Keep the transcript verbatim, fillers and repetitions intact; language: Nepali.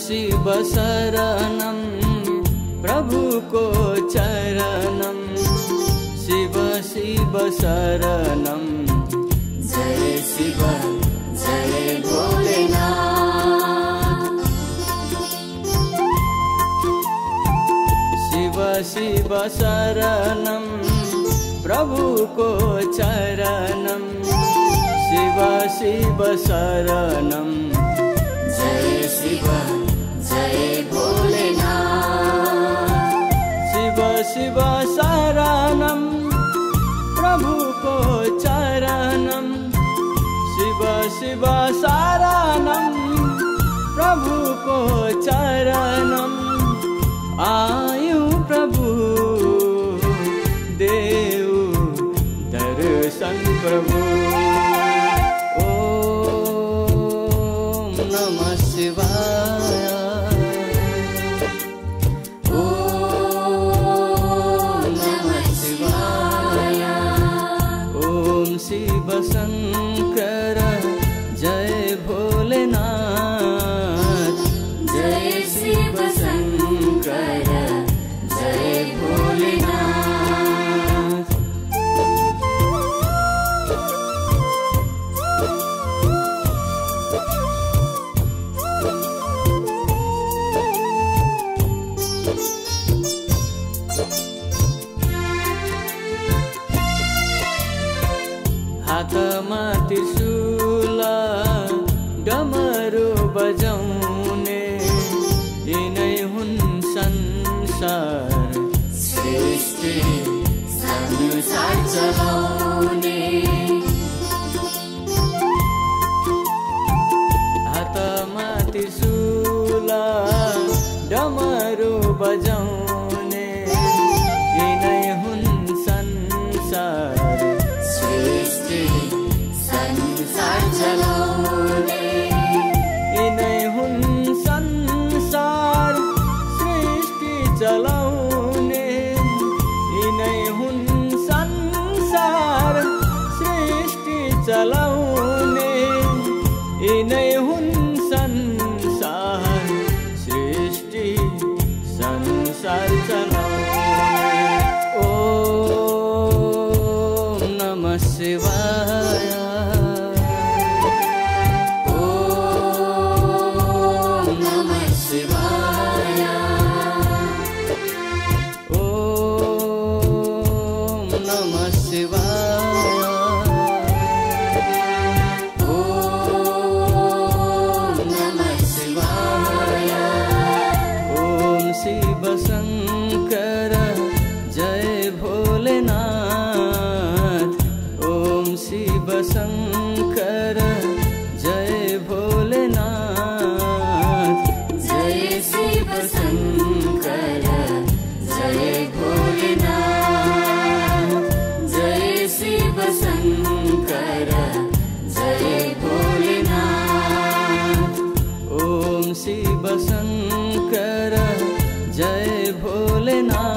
शिव शरणं प्रभु को चरणं शिव शिव शरणं जय शिव जय भोलेनाथ शिव शिव शरणं प्रभु को चरणं शिव शिव शरणं जय शिव जय भोलेनाथ शिव शिव शरणं प्रभु को चरणं शिव शिव शरणं प्रभु को चरणं आयु प्रभु देव दर्शन प्रभु ओम नमः शिवाय ओम नमः शिवाय ओम शिव शंकर जय भोलेनाथ जय शिव शंकर जय भोलेनाथ हातमा त्रिशूल डमरू बजाउने यिनै हुन् संसार सृष्टि संसार चलाउने हातमा त्रिशूल डमरू बजाउने यिनै हुन् संसार सृष्टि संसार चलाउने यिनै हुन् संसार सृष्टि चलाउने यिनै हुन् संसार सृष्टि चलाउने यिनै हुन् संसार सृष्टि संसार चलाउने ओम नमः शिवाय ओम नमः शिवाय ओम नमः शिवाय ओम नमः शिवाय ओम शिव शंकर जय भोलेनाथ ओम शिव शंकर जय भोलेनाथ जय शिव शंकर जय भोलेनाथ जय शिव शंकर जय भोलेनाथ ओम शिव शंकर जय भोलेनाथ